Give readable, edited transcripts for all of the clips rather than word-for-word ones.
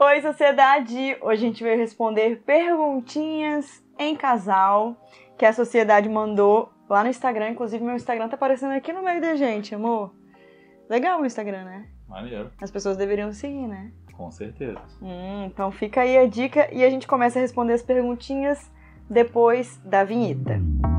Oi, sociedade! Hoje a gente veio responder perguntinhas em casal que a sociedade mandou lá no Instagram. Inclusive, meu Instagram tá aparecendo aqui no meio da gente, amor. Legal o Instagram, né? Maneiro. As pessoas deveriam seguir, né? Com certeza. Então fica aí a dica e a gente começa a responder as perguntinhas depois da vinheta.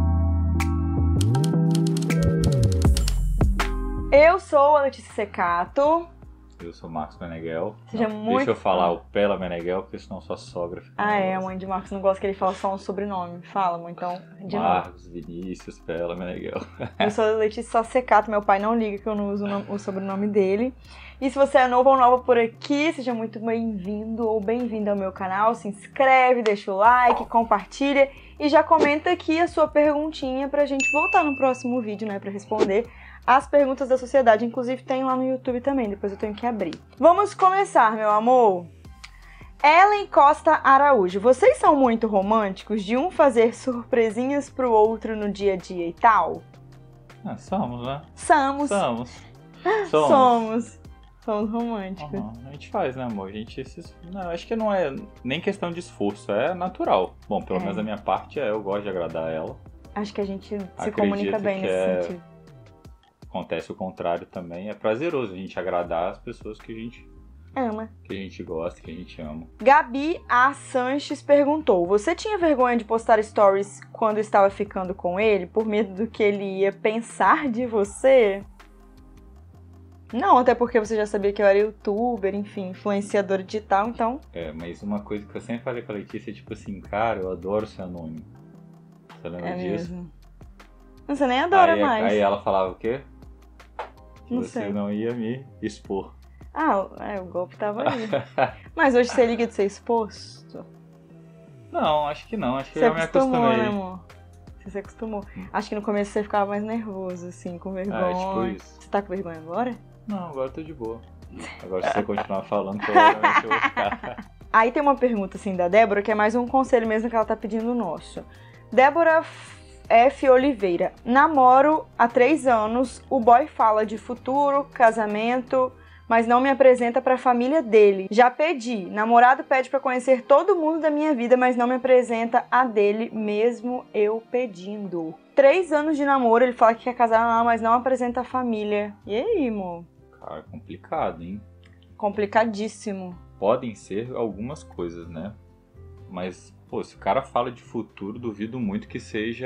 Eu sou a Letícia Secato. Eu sou o Marcos Meneghel. Seja muito... Deixa eu falar o Pela Meneghel, porque senão sua sogra fica a mãe de Marcos não gosta que ele fala só um sobrenome. Fala, mãe, então, de novo. Marcos, Vinícius, Pela Meneghel. Eu sou a Letícia Secato, meu pai não liga que eu não uso o sobrenome dele. E se você é novo ou nova por aqui, seja muito bem-vindo ou bem-vinda ao meu canal. Se inscreve, deixa o like, compartilha e já comenta aqui a sua perguntinha pra gente voltar no próximo vídeo, né, pra responder as perguntas da sociedade. Inclusive tem lá no YouTube também, depois eu tenho que abrir. Vamos começar, meu amor. Ellen Costa Araújo. Vocês são muito românticos de um fazer surpresinhas pro outro no dia a dia e tal? Somos, né? Somos românticos. A gente faz, né, amor? Não, acho que não é nem questão de esforço, é natural. Bom, pelo menos da minha parte eu gosto de agradar ela. Acho que a gente se comunica bem nesse sentido. Acontece o contrário também. É prazeroso a gente agradar as pessoas que a gente ama, que a gente gosta, que a gente ama. Gabi A. Sanches perguntou: você tinha vergonha de postar stories quando estava ficando com ele, por medo do que ele ia pensar de você? Não, até porque você já sabia que eu era youtuber, enfim, influenciadora digital, então... Mas uma coisa que eu sempre falei com a Letícia é tipo assim, cara, eu adoro ser anônimo. Você lembra disso? Mesmo. Você nem adora mais. Aí ela falava o quê? Que não você sei. Não ia me expor. O golpe tava aí. Mas hoje você liga de ser exposto? Não, acho que não. Acho que você eu me acostumei. Né, amor? Você se acostumou. Acho que no começo você ficava mais nervoso, assim, com vergonha. Tipo isso. Você tá com vergonha agora? Não, agora eu tô de boa. Agora se você continuar falando, provavelmente eu vou ficar. Aí tem uma pergunta, assim, da Débora, que é mais um conselho mesmo que ela tá pedindo nosso. Débora F. Oliveira. Namoro há 3 anos, o boy fala de futuro, casamento, mas não me apresenta pra família dele. Já pedi. Namorado pede pra conhecer todo mundo da minha vida, mas não me apresenta a dele, mesmo eu pedindo. 3 anos de namoro, ele fala que quer casar, mas não apresenta a família. E aí, amor? Cara, é complicado, hein? Complicadíssimo. Podem ser algumas coisas, né? Mas, se o cara fala de futuro, duvido muito que seja,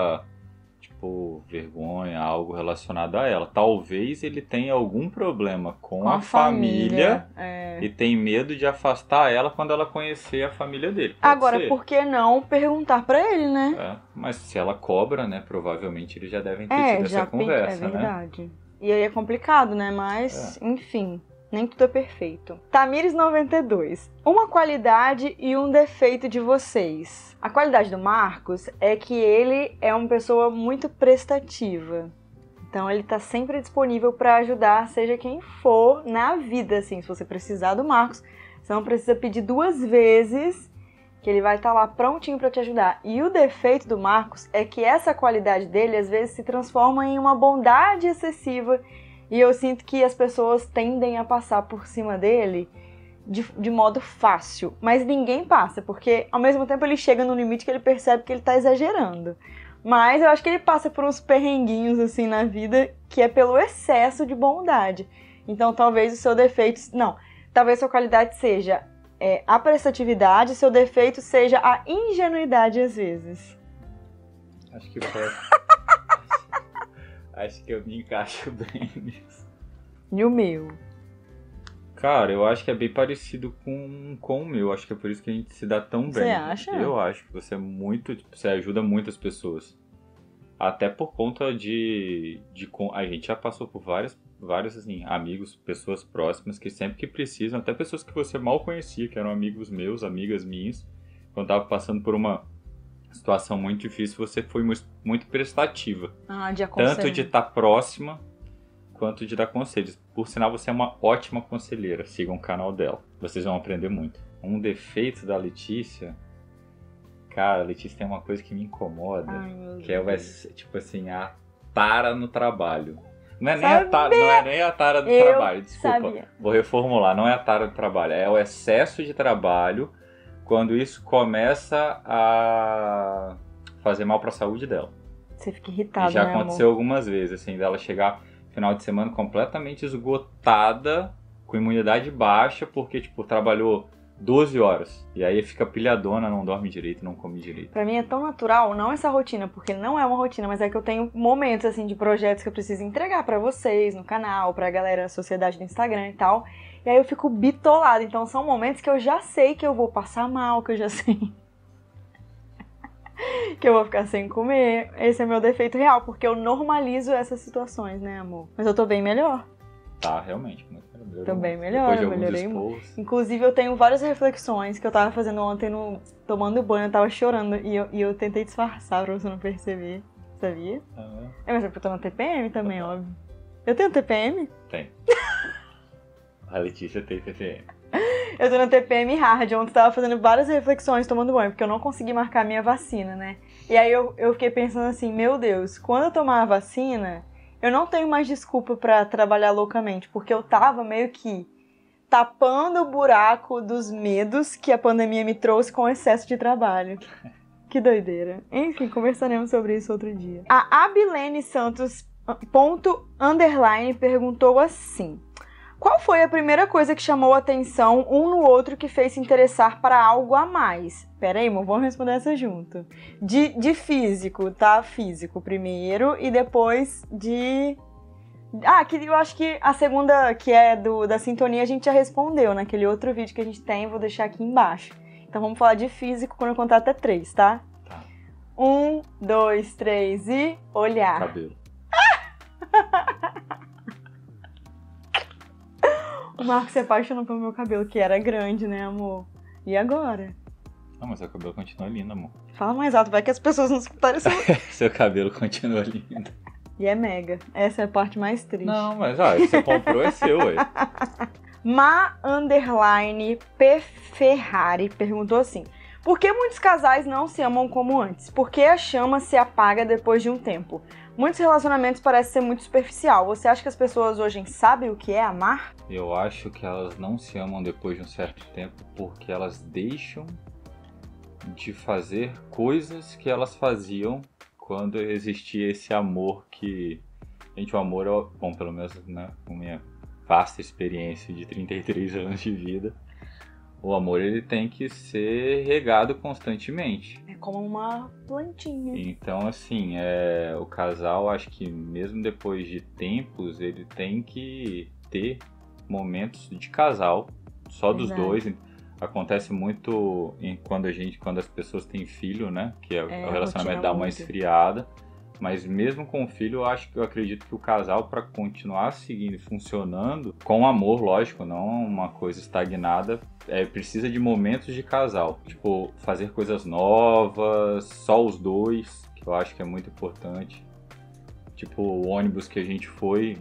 vergonha, algo relacionado a ela. Talvez ele tenha algum problema com a família e tem medo de afastar ela quando ela conhecer a família dele. Agora, por que não perguntar pra ele, né? Mas se ela cobra, né, provavelmente eles já devem ter tido essa conversa, né? É verdade. E aí é complicado, né? Mas, enfim... Nem tudo é perfeito. Tamires92. Uma qualidade e um defeito de vocês. A qualidade do Marcos é que ele é uma pessoa muito prestativa. Então ele tá sempre disponível para ajudar, seja quem for, na vida, assim. Se você precisar do Marcos, você não precisa pedir 2 vezes, que ele vai estar lá prontinho para te ajudar. E o defeito do Marcos é que essa qualidade dele, às vezes, se transforma em uma bondade excessiva. E eu sinto que as pessoas tendem a passar por cima dele de modo fácil. Mas ninguém passa, porque ao mesmo tempo ele chega no limite que ele percebe que ele tá exagerando. Mas eu acho que ele passa por uns perrenguinhos assim na vida que é pelo excesso de bondade. Então talvez o seu defeito... Não, talvez sua qualidade seja a prestatividade, seu defeito seja a ingenuidade às vezes. Acho que foi... Acho que eu me encaixo bem nisso. E o meu? Cara, eu acho que é bem parecido com o meu. Acho que é por isso que a gente se dá tão bem. Você acha? Eu acho que você é muito... Você ajuda muitas pessoas. Até por conta de a gente já passou por vários assim, amigos, pessoas próximas que sempre que precisam, até pessoas que você mal conhecia, que eram amigos meus, amigas minhas, quando tava passando por uma situação muito difícil, você foi muito prestativa. De aconselho. Tanto de estar próxima, quanto de dar conselhos. Por sinal, você é uma ótima conselheira. Sigam o canal dela. Vocês vão aprender muito. Um defeito da Letícia... Cara, a Letícia tem uma coisa que me incomoda. Ai, meu que é, tipo assim, a tara no trabalho. Não é nem a tara do trabalho, desculpa. Sabia. Vou reformular, não é a tara do trabalho, é o excesso de trabalho quando isso começa a fazer mal para a saúde dela. Você fica irritado, E já né, aconteceu algumas vezes, assim, dela chegar no final de semana completamente esgotada, com imunidade baixa, porque, tipo, trabalhou 12 horas. E aí fica pilhadona, não dorme direito, não come direito. Pra mim é tão natural, não essa rotina, porque não é uma rotina, mas é que eu tenho momentos, assim, de projetos que eu preciso entregar pra vocês, no canal, pra galera da sociedade do Instagram e tal. E aí eu fico bitolada. Então são momentos que eu já sei que eu vou passar mal, que eu já sei que eu vou ficar sem comer. Esse é meu defeito real, porque eu normalizo essas situações, né, amor? Mas eu tô bem melhor. Tá, realmente. Melhorou. Tô bem melhor, eu melhorei muito. Inclusive, eu tenho várias reflexões que eu tava fazendo ontem tomando banho, eu tava chorando e eu tentei disfarçar pra você não perceber, sabia? Mas é porque eu tô na TPM também, óbvio. Eu tenho TPM? Tem. A Letícia tem TPM. Eu tô na TPM hard, ontem eu tava fazendo várias reflexões tomando banho, porque eu não consegui marcar a minha vacina, né? E aí eu fiquei pensando assim, meu Deus, quando eu tomar a vacina, eu não tenho mais desculpa pra trabalhar loucamente, porque eu tava meio que tapando o buraco dos medos que a pandemia me trouxe com excesso de trabalho. Que doideira. Enfim, conversaremos sobre isso outro dia. A Abilene Santos __ perguntou assim: qual foi a primeira coisa que chamou a atenção um no outro que fez se interessar para algo a mais? Pera aí, amor, vamos responder essa junto. De físico, tá? Físico primeiro e depois de... que eu acho que a segunda, que é da sintonia, a gente já respondeu naquele outro vídeo que a gente tem, vou deixar aqui embaixo. Então vamos falar de físico quando eu contar até 3, tá? Tá. 1, 2, 3 e... olhar. Cabelo. O Marco se apaixonou pelo meu cabelo, que era grande, né, amor? E agora? Não, mas seu cabelo continua lindo, amor. Fala mais alto, vai que as pessoas não escutarem isso. Seu cabelo continua lindo. E é mega. Essa é a parte mais triste. Não, mas você comprou, é seu, ué. _P Ferrari perguntou assim: por que muitos casais não se amam como antes? Por que a chama se apaga depois de um tempo? Muitos relacionamentos parecem ser muito superficial. Você acha que as pessoas hoje sabem o que é amar? Eu acho que elas não se amam depois de um certo tempo porque elas deixam de fazer coisas que elas faziam quando existia esse amor que... Gente, o amor é... Bom, pelo menos, né, com minha vasta experiência de 33 anos de vida, o amor ele tem que ser regado constantemente. É como uma plantinha. Então, assim, o casal, acho que mesmo depois de tempos, ele tem que ter momentos de casal, só dos dois. Acontece muito quando as pessoas têm filho, né? Que o relacionamento dá uma esfriada. Mas mesmo com o filho, eu acredito que o casal, para continuar seguindo e funcionando, com amor, lógico, não uma coisa estagnada, precisa de momentos de casal. Tipo, fazer coisas novas, só os dois, que eu acho que é muito importante. Tipo, o ônibus que a gente foi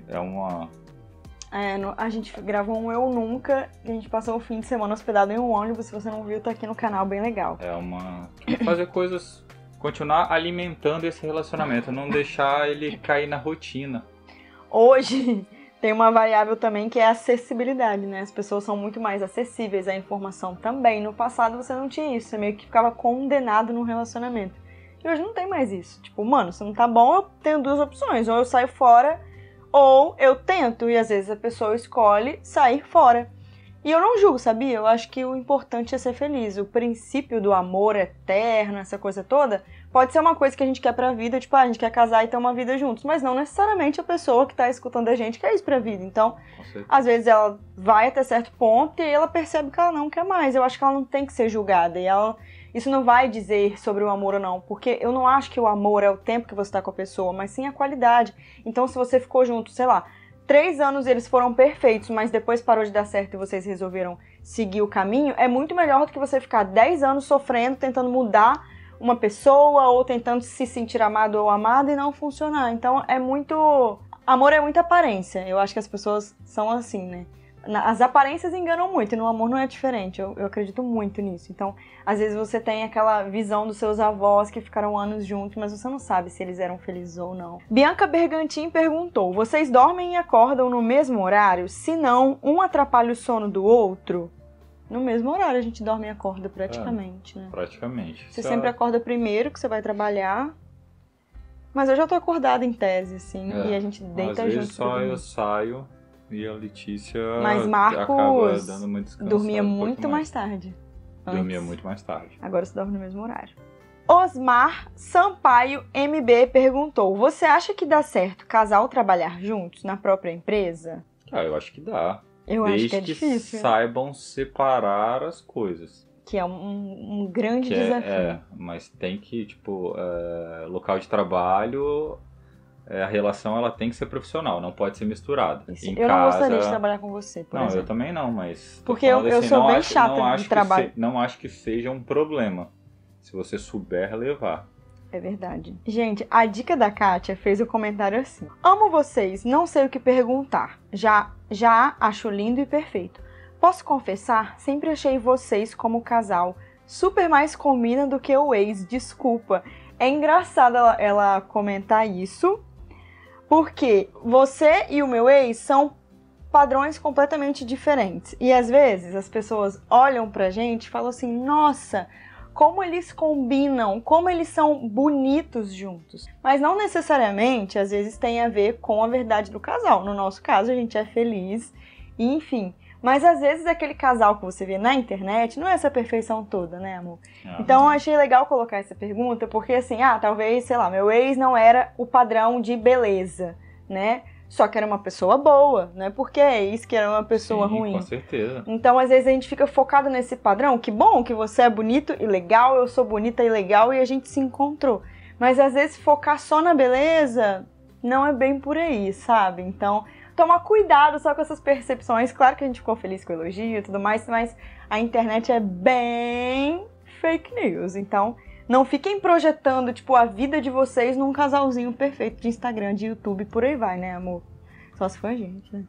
a gente gravou um Eu Nunca, e a gente passou o fim de semana hospedado em um ônibus. Se você não viu, tá aqui no canal, bem legal. Fazer coisas... Continuar alimentando esse relacionamento, não deixar ele cair na rotina. Hoje tem uma variável também que é a acessibilidade, né? As pessoas são muito mais acessíveis à informação também. No passado você não tinha isso, você meio que ficava condenado num relacionamento. E hoje não tem mais isso. Tipo, mano, se não tá bom, eu tenho 2 opções. Ou eu saio fora, ou eu tento. E às vezes a pessoa escolhe sair fora. E eu não julgo, sabia? Eu acho que o importante é ser feliz. O princípio do amor eterno, essa coisa toda, pode ser uma coisa que a gente quer pra vida, tipo, a gente quer casar e ter uma vida juntos, mas não necessariamente a pessoa que tá escutando a gente quer isso pra vida. Então, às vezes ela vai até certo ponto e ela percebe que ela não quer mais. Eu acho que ela não tem que ser julgada. E isso não vai dizer sobre o amor ou não, porque eu não acho que o amor é o tempo que você tá com a pessoa, mas sim a qualidade. Então, se você ficou junto, sei lá, 3 anos eles foram perfeitos, mas depois parou de dar certo e vocês resolveram seguir o caminho, é muito melhor do que você ficar 10 anos sofrendo, tentando mudar uma pessoa ou tentando se sentir amado ou amada e não funcionar. Então amor é muita aparência. Eu acho que as pessoas são assim, né? As aparências enganam muito, e no amor não é diferente, eu acredito muito nisso. Então, às vezes você tem aquela visão dos seus avós que ficaram anos juntos, mas você não sabe se eles eram felizes ou não. Bianca Bergantin perguntou, vocês dormem e acordam no mesmo horário? Se não, um atrapalha o sono do outro? No mesmo horário a gente dorme e acorda praticamente, né? Praticamente. Você sempre acorda primeiro, que você vai trabalhar. Mas eu já tô acordada em tese, assim, e a gente deita junto. Às vezes só eu saio e a Letícia mas Marcos acaba dando uma descansada. Dormia muito mais tarde. Dormia muito mais tarde. Agora você dorme no mesmo horário. Osmar Sampaio MB perguntou, você acha que dá certo casal trabalhar juntos na própria empresa? Eu acho que dá. Eu acho que é difícil. Desde que saibam separar as coisas. Que é um grande desafio. Mas tem que, local de trabalho, a relação ela tem que ser profissional, não pode ser misturada. Eu não gostaria de trabalhar com você, por exemplo. Eu também não, mas... Porque eu sou bem chata de trabalho. Não acho que seja um problema, se você souber levar. É verdade. Gente, a dica da Kátia fez o comentário assim. Amo vocês, não sei o que perguntar. Já acho lindo e perfeito. Posso confessar, sempre achei vocês como casal super mais combina do que o ex, desculpa. É engraçado ela comentar isso, porque você e o meu ex são padrões completamente diferentes. E às vezes as pessoas olham pra gente e falam assim, nossa, como eles combinam, como eles são bonitos juntos. Mas não necessariamente, às vezes, tem a ver com a verdade do casal. No nosso caso, a gente é feliz, e enfim. Mas às vezes aquele casal que você vê na internet não é essa perfeição toda, né, amor? Então eu achei legal colocar essa pergunta, porque assim, talvez, sei lá, meu ex não era o padrão de beleza, né? Só que era uma pessoa boa, não é porque é ex que era uma pessoa ruim. Com certeza. Então, às vezes, a gente fica focado nesse padrão. Que bom que você é bonito e legal, eu sou bonita e legal e a gente se encontrou. Mas, às vezes, focar só na beleza não é bem por aí, sabe? Então, tomar cuidado só com essas percepções. Claro que a gente ficou feliz com o elogio e tudo mais, mas a internet é bem fake news. Então, não fiquem projetando, a vida de vocês num casalzinho perfeito de Instagram, de YouTube, por aí vai, né, amor? Só se for a gente, né?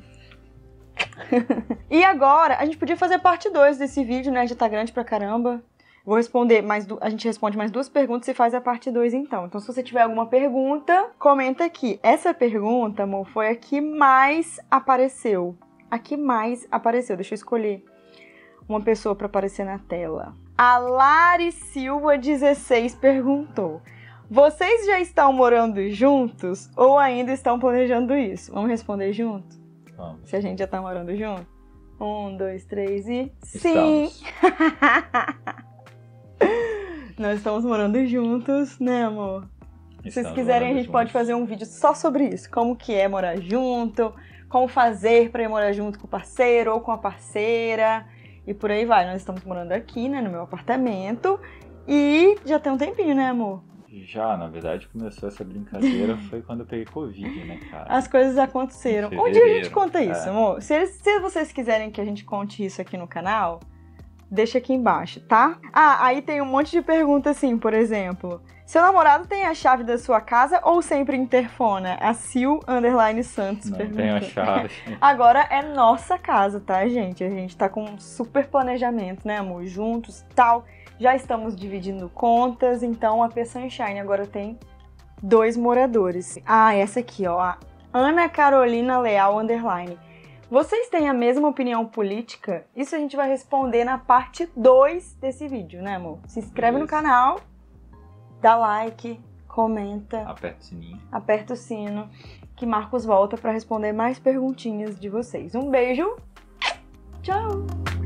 E agora, a gente podia fazer parte 2 desse vídeo, né? Já tá grande pra caramba. Vou responder a gente responde mais 2 perguntas e faz a parte 2 então. Então, se você tiver alguma pergunta, comenta aqui. Essa pergunta, amor, foi a que mais apareceu. A que mais apareceu. Deixa eu escolher uma pessoa pra aparecer na tela. A Lari Silva 16 perguntou: vocês já estão morando juntos ou ainda estão planejando isso? Vamos responder junto? Vamos. Se a gente já tá morando junto? 1, 2, 3 e... Sim! Nós estamos morando juntos, né, amor? Se vocês quiserem, a gente pode fazer um vídeo só sobre isso. Como que é morar junto, como fazer pra ir morar junto com o parceiro ou com a parceira... E por aí vai, nós estamos morando aqui, né, no meu apartamento. E já tem um tempinho, né, amor? Já, na verdade, começou essa brincadeira foi quando eu peguei Covid, né, cara? As coisas aconteceram. Um dia a gente conta isso, amor. Se vocês quiserem que a gente conte isso aqui no canal, deixa aqui embaixo, tá? Aí tem um monte de pergunta assim, por exemplo. Seu namorado tem a chave da sua casa ou sempre interfona? A Sil_Santos Não pergunta. tem a chave. Agora é nossa casa, tá, gente? A gente tá com um super planejamento, né, amor? Juntos e tal. Já estamos dividindo contas, então a P Sunshine agora tem 2 moradores. Essa aqui, ó. A Ana Carolina Leal _. Vocês têm a mesma opinião política? Isso a gente vai responder na parte 2 desse vídeo, né, amor? Se inscreve no canal. Dá like, comenta. Aperta o sino, que Marcos volta para responder mais perguntinhas de vocês. Um beijo. Tchau.